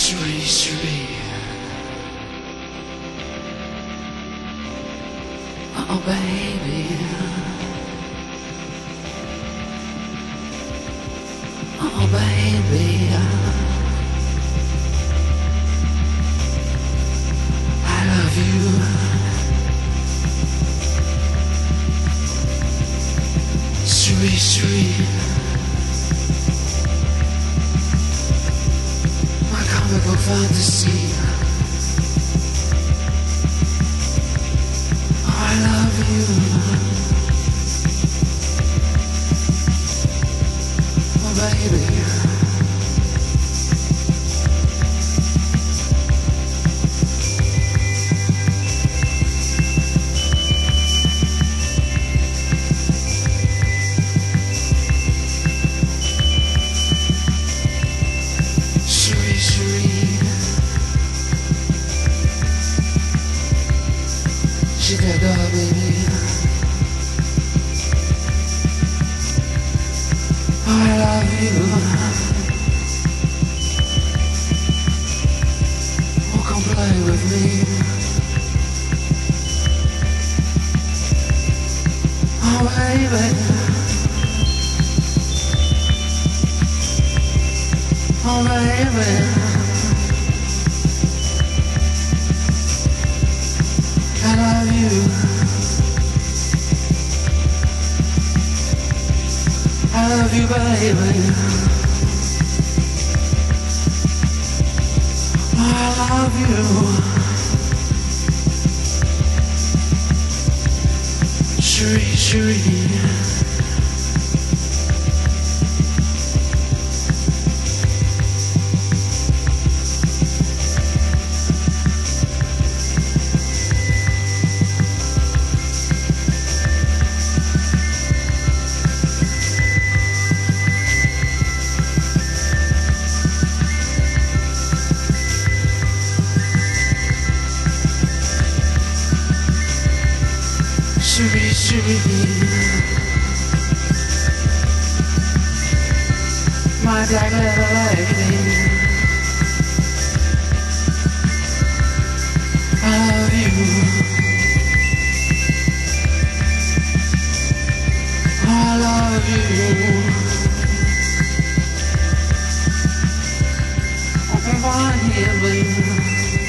Cherie, cherie. Oh, baby. Oh, baby. I love you. Cherie, cherie. My comic book fantasy. I love you. Oh, baby. Cherie, cherie. She got dog, baby. I love you. Oh, come play with me. Oh, baby. Oh, baby. I love you. I love you, baby. I love you. Cherie, cherie. Cherie, cherie. My dark little lady. I love you. I love you. Open my healing.